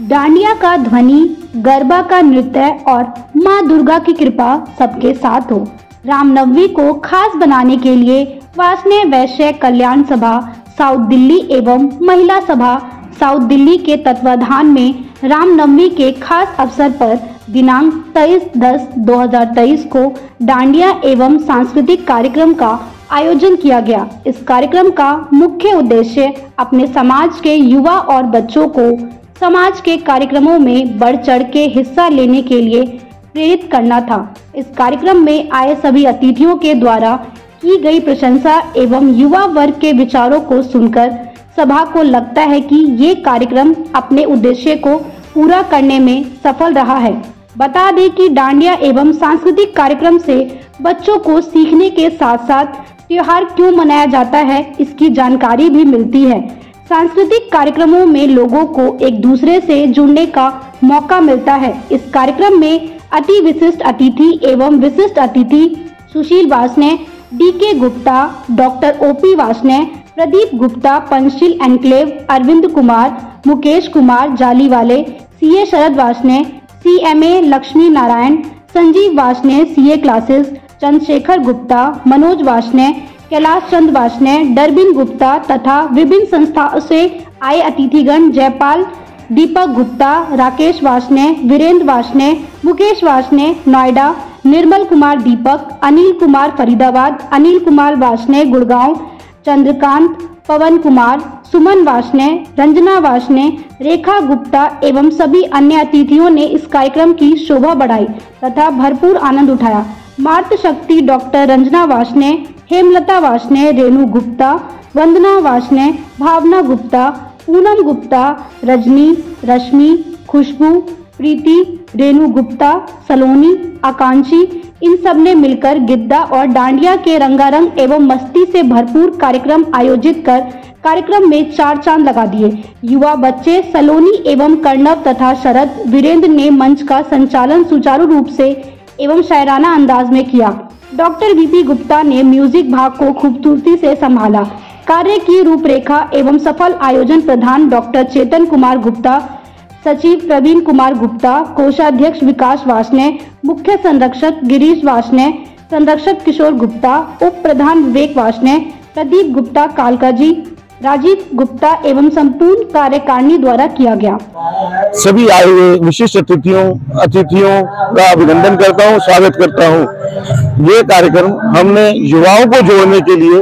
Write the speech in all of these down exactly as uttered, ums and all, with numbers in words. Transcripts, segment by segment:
डांडिया का ध्वनि, गरबा का नृत्य और माँ दुर्गा की कृपा सबके साथ हो। रामनवमी को खास बनाने के लिए वासने वैश्य कल्याण सभा साउथ दिल्ली एवं महिला सभा साउथ दिल्ली के तत्वाधान में रामनवमी के खास अवसर पर दिनांक तेईस दस दो हजार तेईस को डांडिया एवं सांस्कृतिक कार्यक्रम का आयोजन किया गया। इस कार्यक्रम का मुख्य उद्देश्य अपने समाज के युवा और बच्चों को समाज के कार्यक्रमों में बढ़ चढ़ के हिस्सा लेने के लिए प्रेरित करना था। इस कार्यक्रम में आए सभी अतिथियों के द्वारा की गई प्रशंसा एवं युवा वर्ग के विचारों को सुनकर सभा को लगता है कि ये कार्यक्रम अपने उद्देश्य को पूरा करने में सफल रहा है। बता दें कि डांडिया एवं सांस्कृतिक कार्यक्रम से बच्चों को सीखने के साथ साथ त्योहार क्यों मनाया जाता है इसकी जानकारी भी मिलती है। सांस्कृतिक कार्यक्रमों में लोगों को एक दूसरे से जुड़ने का मौका मिलता है। इस कार्यक्रम में अति विशिष्ट अतिथि एवं विशिष्ट अतिथि सुशील Wasne, D K Gupta, doctor OP Wasne, Pradeep Gupta, Panchsheel enclave, Arvind Kumar, Mukesh Kumar Jaliwale, CA Sharad Wasne, CMA Lakshmi Narayan, Sanjeev Wasne CA classes, Chandrashekhar Gupta, Manoj Wasne, Kailash Chand Wasne, Darbin Gupta तथा विभिन्न संस्थाओं से आए अतिथिगण जयपाल, दीपक गुप्ता, राकेश वासने, वीरेंद्र वासने, मुकेश वासने नोएडा, निर्मल कुमार दीपक, अनिल कुमार फरीदाबाद, अनिल कुमार वासने गुड़गांव, चंद्रकांत, पवन कुमार, सुमन वासने, रंजना वासने, रेखा गुप्ता एवं सभी अन्य अतिथियों ने इस कार्यक्रम की शोभा बढ़ाई तथा भरपूर आनंद उठाया। मातृ शक्ति डॉक्टर रंजना वासने, हेमलता वासने, रेणु गुप्ता, वंदना वासने, भावना गुप्ता, पूनम गुप्ता, रजनी, रश्मि, खुशबू, प्रीति, रेणु गुप्ता, सलोनी, आकांक्षी, इन सब ने मिलकर गिद्दा और डांडिया के रंगारंग एवं मस्ती से भरपूर कार्यक्रम आयोजित कर कार्यक्रम में चार चांद लगा दिए। युवा बच्चे सलोनी एवं कर्णव तथा शरद वीरेंद्र ने मंच का संचालन सुचारू रूप से एवं शायराना अंदाज में किया। डॉक्टर वीपी गुप्ता ने म्यूजिक भाग को खूबसूरती से संभाला। कार्य की रूपरेखा एवं सफल आयोजन प्रधान डॉक्टर चेतन कुमार गुप्ता, सचिव प्रवीण कुमार गुप्ता, कोषाध्यक्ष विकास वासने, मुख्य संरक्षक गिरीश वासने, संरक्षक किशोर गुप्ता, उप प्रधान विवेक वासने, प्रदीप गुप्ता कालकाजी, राजीव गुप्ता एवं संपूर्ण कार्यकारिणी द्वारा किया गया। सभी आए हुए विशिष्ट अतिथियों अतिथियों का अभिनंदन करता हूं, स्वागत करता हूं। ये कार्यक्रम हमने युवाओं को जोड़ने के लिए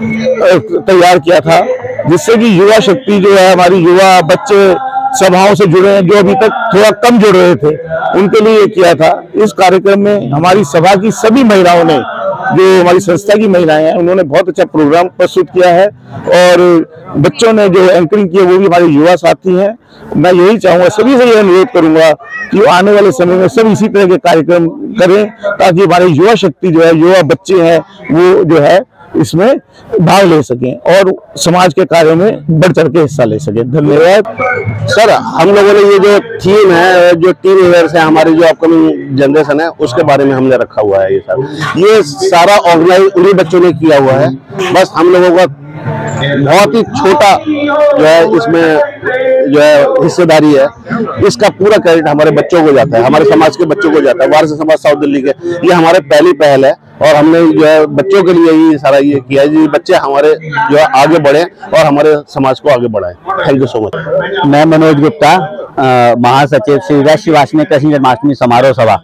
तैयार किया था, जिससे कि युवा शक्ति जो है हमारी युवा बच्चे सभाओं से जुड़े हैं, जो अभी तक थोड़ा कम जुड़ रहे थे, उनके लिए ये किया था। इस कार्यक्रम में हमारी सभा की सभी महिलाओं ने, जो हमारी संस्था की महिलाएं हैं, उन्होंने बहुत अच्छा प्रोग्राम प्रस्तुत किया है और बच्चों ने जो एंकरिंग की है वो भी हमारे युवा साथी हैं। मैं यही चाहूंगा, सभी से यह अनुरोध करूंगा कि आने वाले समय में सब इसी तरह के कार्यक्रम करें, ताकि हमारी युवा शक्ति जो है, युवा बच्चे हैं, वो जो है इसमें भाग ले सकें और समाज के कार्यों में बढ़ चढ़ के हिस्सा ले सकें। धन्यवाद सर। हम लोगों ने ये जो थीम है, जो टीन एवेयर्स है, हमारी जो अपकमिंग जनरेशन है, उसके बारे में हमने रखा हुआ है। ये सर ये सारा ऑर्गेनाइज उन्हीं बच्चों ने किया हुआ है। बस हम लोगों का बहुत ही छोटा जो है इसमें जो है हिस्सेदारी है। इसका पूरा क्रेडिट हमारे बच्चों को जाता है, हमारे समाज के बच्चों को जाता है। वारसी समाज साउथ दिल्ली के ये हमारे पहली पहल है और हमने जो है बच्चों के लिए ही सारा ये किया है, जी बच्चे हमारे जो है आगे बढ़े और हमारे समाज को आगे बढ़ाएं। Thank you so much. मैं मनोज गुप्ता, महासचिव श्री वैश्य वासने कृष्ण जन्माष्टमी समारोह सभा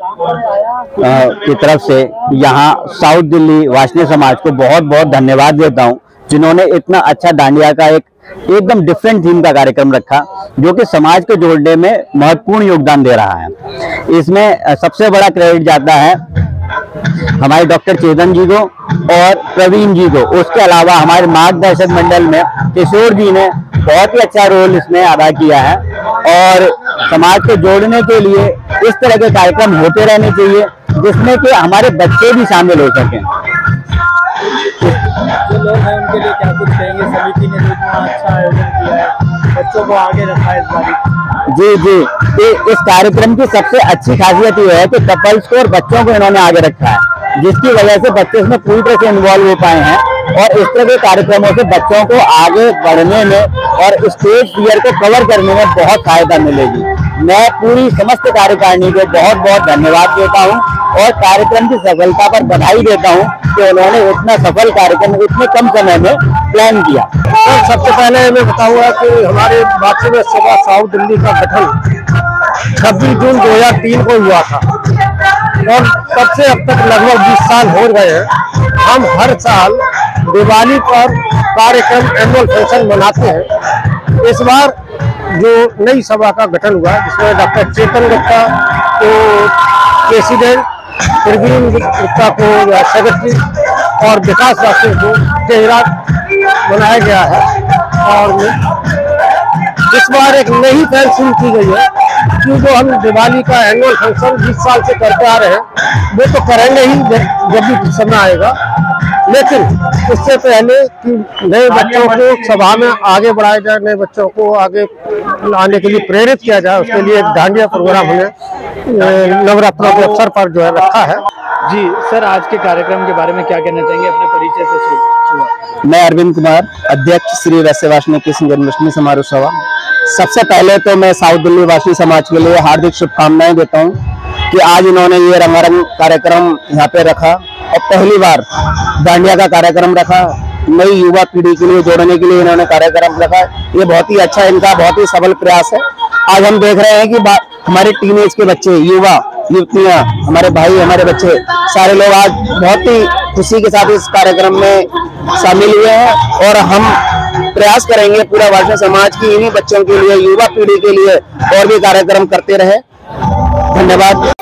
की तरफ से यहाँ साउथ दिल्ली वासने समाज को बहुत बहुत धन्यवाद देता हूँ, जिन्होंने इतना अच्छा डांडिया का एक एकदम डिफरेंट थीम का कार्यक्रम रखा, जो कि समाज को जोड़ने में महत्वपूर्ण योगदान दे रहा है। इसमें सबसे बड़ा क्रेडिट जाता है हमारे डॉक्टर चेतन जी को और प्रवीण जी को। उसके अलावा हमारे मार्गदर्शक मंडल में किशोर जी ने बहुत ही अच्छा रोल इसमें अदा किया है और समाज को जोड़ने के लिए इस तरह के कार्यक्रम होते रहने चाहिए, जिसमें कि हमारे बच्चे भी शामिल हो सकें। जो लोग हैं उनके लिए क्या कुछ कहेंगे? समिति ने इतना अच्छा आयोजन किया है, बच्चों को आगे रखा है इस बार। जी जी इस कार्यक्रम की सबसे अच्छी खासियत ये है कि कपल्स को और बच्चों को इन्होंने आगे रखा है, जिसकी वजह से बच्चे इसमें पूरी तरह से इन्वॉल्व हो पाए हैं और इस तरह के कार्यक्रमों से बच्चों को आगे बढ़ने में और स्टेज फियर को कवर करने में बहुत सहायता मिलेगी। मैं पूरी समस्त कार्यकारिणी को बहुत बहुत धन्यवाद देता हूं और कार्यक्रम की सफलता पर बधाई देता हूं कि उन्होंने इतना सफल कार्यक्रम इतने कम समय में प्लान किया। तो सबसे पहले मैं बताऊंगा कि हमारे मातृ सभा साउथ दिल्ली का गठन छब्बीस जून दो हज़ार तीन को हुआ था और तब से अब तक लगभग बीस साल हो गए हैं। हम हर साल दिवाली पर कार्यक्रम एनुअल फंक्शन मनाते हैं। इस बार जो नई सभा का गठन हुआ जिसमें डॉक्टर चेतन गुप्ता को प्रेसिडेंट, प्रवीण गुप्ता को सेक्रेटरी और विकास वासी को चेहरा बनाया गया है। और इस बार एक नई पहल शुरू की गई है कि जो हम दिवाली का एनुअल फंक्शन बीस साल से करते आ रहे हैं वो तो करेंगे ही जब भी समय आएगा, लेकिन उससे पहले कि नए बच्चों को सभा में आगे बढ़ाया जाए, नए बच्चों को आगे आने के लिए प्रेरित किया जाए, उसके लिए एक डांडिया प्रोग्राम हमने नवरात्रों के अवसर पर जो है रखा है। जी सर, आज के कार्यक्रम के बारे में क्या कहना चाहेंगे, अपने परिचय से शुरू। मैं अरविंद कुमार, अध्यक्ष श्री वैश्य वासनिक कृष्ण जन्माष्टमी समारोह सभा। सबसे पहले तो मैं साउथ दिल्ली वासी समाज के लिए हार्दिक शुभकामनाएं देता हूं कि आज इन्होंने ये रंगारंग कार्यक्रम यहाँ पे रखा और पहली बार डांडिया का कार्यक्रम रखा, नई युवा पीढ़ी के लिए जोड़ने के लिए इन्होंने कार्यक्रम रखा। ये बहुत ही अच्छा, इनका बहुत ही सफल प्रयास है। आज हम देख रहे हैं कि हमारे टीनेज के बच्चे, युवा युवतियां, हमारे भाई, हमारे बच्चे, सारे लोग आज बहुत ही खुशी के साथ इस कार्यक्रम में शामिल हुए हैं और हम प्रयास करेंगे पूरा वासनिक समाज की इन्हीं बच्चों के लिए, युवा पीढ़ी के लिए और भी कार्यक्रम करते रहे। धन्यवाद।